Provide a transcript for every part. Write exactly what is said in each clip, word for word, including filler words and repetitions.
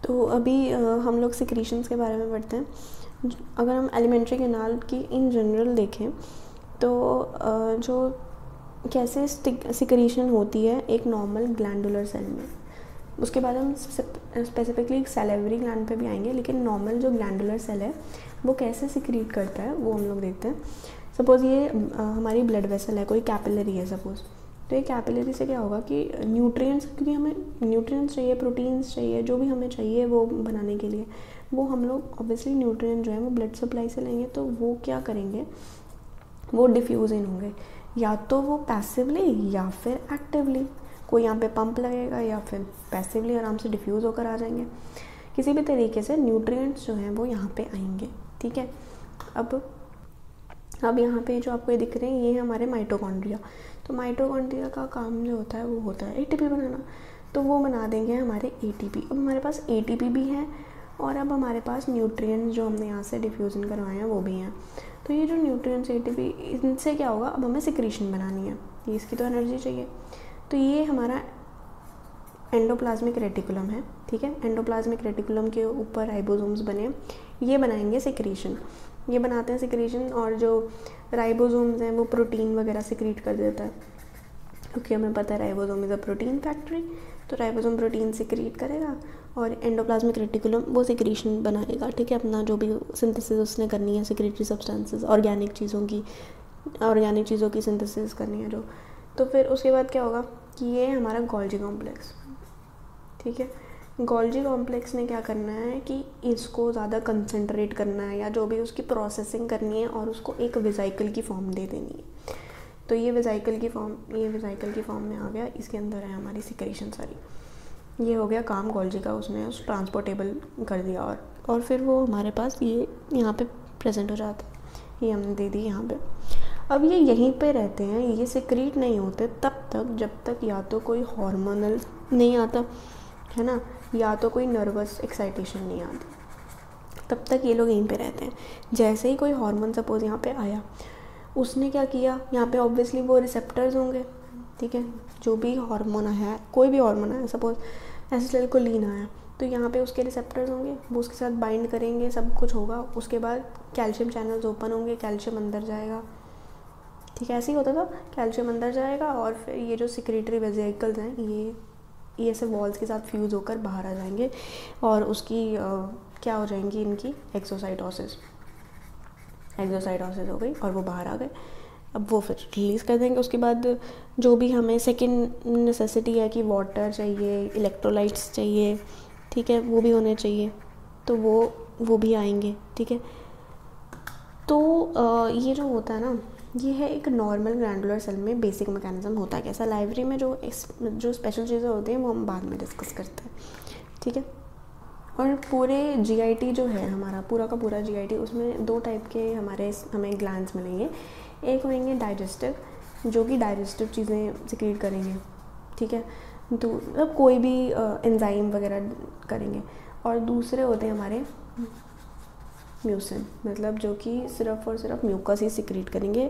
तो अभी अ, हम लोग सिक्रीशंस के बारे में पढ़ते हैं। अगर हम एलिमेंट्री कैनाल की इन जनरल देखें तो अ, जो कैसे सिक्रीशन होती है एक नॉर्मल ग्लैंडुलर सेल में, उसके बाद हम स्पेसिफिकली सैलिवरी ग्लैंड पे भी आएंगे, लेकिन नॉर्मल जो ग्लैंडुलर सेल है वो कैसे सिक्रीट करता है वो हम लोग देखते हैं। सपोज़ ये आ, हमारी ब्लड वेसल है, कोई कैपिलरी है सपोज़, तो ये कैपिलरी से क्या होगा कि न्यूट्रिएंट्स, क्योंकि हमें न्यूट्रिएंट्स चाहिए, प्रोटीन्स चाहिए, जो भी हमें चाहिए वो बनाने के लिए, वो हम लोग ऑब्वियसली न्यूट्रिएंट जो है वो ब्लड सप्लाई से लेंगे। तो वो क्या करेंगे, वो डिफ्यूज़ इन होंगे, या तो वो पैसिवली या फिर एक्टिवली। कोई यहाँ पे पंप लगेगा या फिर पैसिवली आराम से डिफ्यूज़ होकर आ जाएंगे। किसी भी तरीके से न्यूट्रिएंट्स जो हैं वो यहाँ पे आएंगे, ठीक है। अब अब यहाँ पे जो आपको ये दिख रहे हैं ये है हमारे माइटोकॉन्ड्रिया। तो माइटोकॉन्ड्रिया का काम जो होता है वो होता है एटीपी बनाना, तो वो बना देंगे हमारे एटीपी। अब हमारे पास एटीपी भी है और अब हमारे पास न्यूट्रिएंट्स जो हमने यहाँ से डिफ्यूज़न करवाए हैं वो भी हैं। तो ये जो न्यूट्रिएंट्स एटीपी, इनसे क्या होगा, अब हमें सिक्रीशन बनानी है, ये इसकी तो एनर्जी चाहिए। तो ये हमारा एंडोप्लाज्मिक रेटिकुलम है, ठीक है। एंडोप्लाज्मिक रेटिकुलम के ऊपर राइबोसोम्स बने, ये बनाएंगे सिक्रीशन, ये बनाते हैं सिक्रीशन। और जो राइबोसोम्स हैं वो प्रोटीन वगैरह सिक्रीट कर देता है, क्योंकि हमें पता है ribosome is a protein factory. तो राइबोसोम प्रोटीन सिक्रीट करेगा और एंडोप्लाज्मिक रेटिकुलम वो सिक्रीशन बनाएगा, ठीक है। अपना जो भी सिंथेसिस उसने करनी है सिक्रेटरी सब्सटेंसेस, ऑर्गेनिक चीज़ों की ऑर्गेनिक चीज़ों की सिंथेसिस करनी है जो, तो फिर उसके बाद क्या होगा कि ये हमारा गोल्जी कॉम्प्लेक्स, ठीक है। गोल्जी कॉम्प्लेक्स ने क्या करना है कि इसको ज़्यादा कंसंट्रेट करना है, या जो भी उसकी प्रोसेसिंग करनी है, और उसको एक वेसिकल की फॉर्म दे देनी है। तो ये वेसिकल की फॉर्म ये वेसिकल की फॉर्म में आ गया, इसके अंदर है हमारी सिक्रीशन सारी। ये हो गया काम गोल्जी का, उसने उस ट्रांसपोर्टेबल कर दिया, और और फिर वो हमारे पास ये यहाँ पे प्रेजेंट हो जाता है, ये हमने दे दी यहाँ पे। अब ये यहीं पे रहते हैं, ये सिक्रीट नहीं होते तब तक जब तक या तो कोई हार्मोनल नहीं आता है ना, या तो कोई नर्वस एक्साइटेशन नहीं आती, तब तक ये लोग यहीं पे रहते हैं। जैसे ही कोई हार्मोन सपोज यहाँ पे आया, उसने क्या किया, यहाँ पे ऑब्वियसली वो रिसेप्टर्स होंगे, ठीक है। जो भी हार्मोन है, कोई भी हार्मोन है, सपोज एसिटाइलकोलिन आया, तो यहाँ पे उसके रिसेप्टर्स होंगे, वो उसके साथ बाइंड करेंगे, सब कुछ होगा। उसके बाद कैल्शियम चैनल्स ओपन होंगे, कैल्शियम अंदर जाएगा, ठीक है। ऐसे ही होता था, कैल्शियम अंदर जाएगा और फिर ये जो सिक्रेटरी वेसिकल्स हैं ये ये ऐसे वॉल्स के साथ फ्यूज़ होकर बाहर आ जाएंगे, और उसकी आ, क्या हो जाएंगी, इनकी एक्सोसाइटोसिस एक्सोसाइटोसिस हो गई और वो बाहर आ गए। अब वो फिर रिलीज़ कर देंगे। उसके बाद जो भी हमें सेकंड नेसेसिटी है कि वाटर चाहिए, इलेक्ट्रोलाइट्स चाहिए, ठीक है, वो भी होने चाहिए, तो वो वो भी आएंगे, ठीक है। तो आ, ये जो होता है ना, ये है एक नॉर्मल ग्लैंडुलर सेल में बेसिक मैकेनिज्म होता है। कैसा, लाइब्रेरी में जो जो स्पेशल चीज़ें होती हैं वो हम बाद में डिस्कस करते हैं, ठीक है। और पूरे जीआईटी जो है हमारा, पूरा का पूरा जीआईटी, उसमें दो टाइप के हमारे हमें ग्लैंड्स मिलेंगे। एक होंगे डाइजेस्टिव, जो कि डाइजेस्टिव चीज़ें सिक्रीट करेंगे, ठीक है, तो मतलब कोई भी एंजाइम वगैरह करेंगे। और दूसरे होते हैं हमारे म्यूसिन, मतलब जो कि सिर्फ और सिर्फ म्यूकस ही सिक्रीट करेंगे।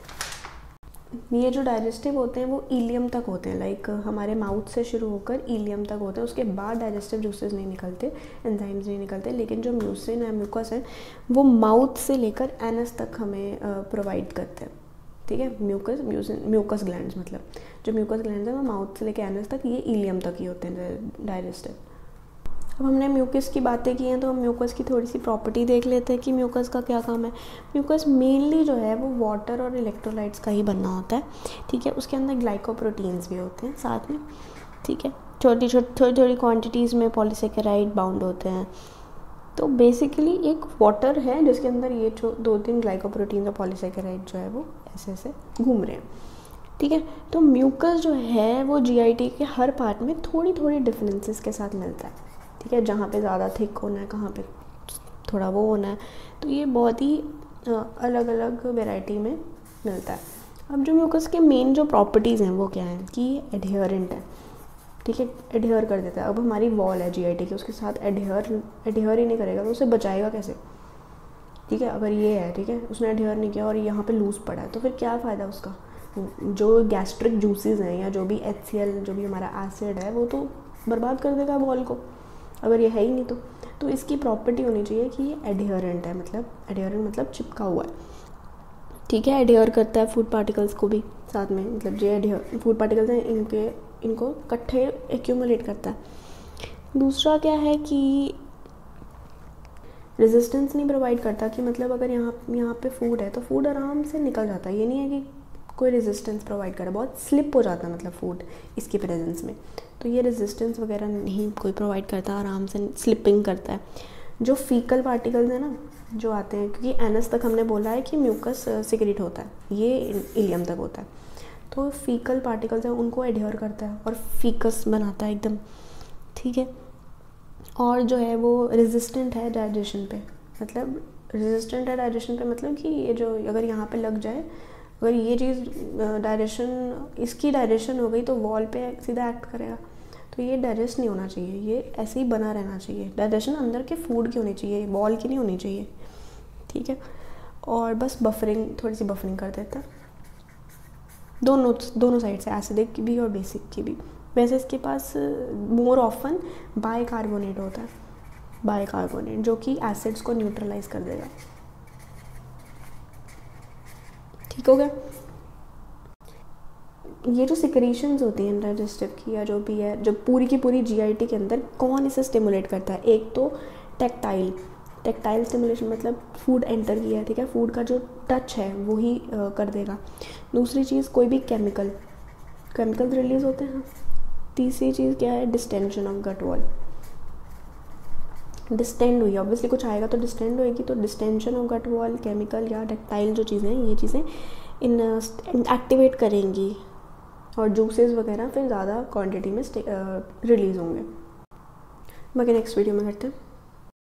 ये जो डाइजेस्टिव होते हैं वो इलियम तक होते हैं, लाइक हमारे माउथ से शुरू होकर इलियम तक होते हैं। उसके बाद डाइजेस्टिव जूसेस नहीं निकलते, एंजाइम्स नहीं निकलते। लेकिन जो म्यूसिन है, म्यूकस है, वो माउथ से लेकर एनस तक हमें प्रोवाइड करते हैं, ठीक है। म्यूकस म्यूसिन म्यूकस ग्लैंड्स, मतलब जो म्यूकस ग्लैंड्स हैं वो माउथ से लेकर एनस तक, ये इलियम तक ही होते हैं डाइजेस्टिव। अब हमने म्यूकस की बातें की हैं, तो हम म्यूकस की थोड़ी सी प्रॉपर्टी देख लेते हैं कि म्यूकस का क्या काम है। म्यूकस मेनली जो है वो वाटर और इलेक्ट्रोलाइट्स का ही बनना होता है, ठीक है। उसके अंदर ग्लाइकोप्रोटीन्स भी होते हैं साथ में, ठीक है। छोटी छोटी थोड़ी थोड़ी क्वांटिटीज़ में पॉलीसेकेराइड बाउंड होते हैं। तो बेसिकली एक वाटर है जिसके अंदर ये दो तीन ग्लाइकोप्रोटीन्स और पॉलीसेकेराइड जो है वो ऐसे ऐसे घूम रहे हैं, ठीक है। तो म्यूकस जो है वो जीआईटी के हर पार्ट में थोड़ी थोड़ी डिफरेंसेस के साथ मिलता है, ठीक है। जहाँ पे ज़्यादा थिक होना है, कहाँ पे थोड़ा वो होना है, तो ये बहुत ही अलग अलग वैरायटी में मिलता है। अब जो म्यूकस के मेन जो प्रॉपर्टीज़ हैं वो क्या हैं कि एडहेरेंट है, ठीक है, एडहेयर कर देता है। अब हमारी वॉल है जीआईटी की, उसके साथ एडहेयर एडहेयर ही नहीं करेगा तो उसे बचाएगा कैसे, ठीक है। अगर ये है, ठीक है, उसने एडहेयर नहीं किया और यहाँ पे लूज़ पड़ा है, तो फिर क्या फ़ायदा उसका। जो गैस्ट्रिक जूसेस हैं या जो भी एच सी एल, जो भी हमारा एसिड है, वो तो बर्बाद कर देगा वॉल को, अगर ये है ही नहीं तो तो इसकी प्रॉपर्टी होनी चाहिए कि ये एडहेरेंट है, मतलब एडहेरेंट मतलब चिपका हुआ है, ठीक है। एडहेयर करता है फूड पार्टिकल्स को भी साथ में, मतलब जो एडहेयर फूड पार्टिकल्स हैं इनके इनको इकट्ठे एक्यूमुलेट करता है। दूसरा क्या है कि रेजिस्टेंस नहीं प्रोवाइड करता, कि मतलब अगर यहाँ यहाँ पे फूड है तो फूड आराम से निकल जाता है, ये नहीं है कि कोई रेजिस्टेंस प्रोवाइड करे, बहुत स्लिप हो जाता है मतलब फूड इसके प्रेजेंस में, तो ये रेजिस्टेंस वगैरह नहीं कोई प्रोवाइड करता, आराम से स्लिपिंग करता है। जो फीकल पार्टिकल्स हैं ना जो आते हैं, क्योंकि एनस तक हमने बोला है कि म्यूकस सिक्रेट होता है, ये इलियम तक होता है, तो फीकल पार्टिकल्स हैं उनको एडहेयर करता है और फीकस बनाता है एकदम, ठीक है। और जो है वो रेजिस्टेंट है डाइजेशन पे, मतलब रेजिस्टेंट है डाइजेशन पे मतलब कि ये जो अगर यहाँ पे लग जाए, अगर ये चीज़ डायरेक्शन इसकी डायरेक्शन हो गई तो वॉल पे सीधा एक्ट करेगा, तो ये डाइजेस्ट नहीं होना चाहिए, ये ऐसे ही बना रहना चाहिए। डाइजेशन अंदर के फूड की होनी चाहिए, वॉल की नहीं होनी चाहिए, ठीक है। और बस बफरिंग, थोड़ी सी बफरिंग कर देता है दोनों दोनों साइड से, एसिडिक की भी और बेसिक की भी। वैसे इसके पास मोर ऑफन बाइकार्बोनेट होता है, बाइकार्बोनेट जो कि एसिड्स को न्यूट्रलाइज कर देगा, ठीक हो गया। ये जो सिक्रीशंस होती हैं डाइजेस्टिव की या जो भी है, जो पूरी की पूरी जीआईटी के अंदर कौन इसे स्टिमुलेट करता है, एक तो टैक्टाइल, टैक्टाइल स्टिमुलेशन मतलब फूड एंटर किया है, ठीक है, फूड का जो टच है वो ही आ, कर देगा। दूसरी चीज़ कोई भी केमिकल केमिकल्स रिलीज होते हैं। तीसरी चीज़ क्या है, distension of gut wall, distend हुई, ऑब्वियसली कुछ आएगा तो डिस्टेंड होएगी, तो distension of gut wall, chemical या टैक्टाइल जो चीज़ें हैं ये चीज़ें इन एक्टिवेट करेंगी और जूसेस वगैरह फिर ज़्यादा क्वांटिटी में रिलीज़ होंगे। बाकी नेक्स्ट वीडियो में करते हैं।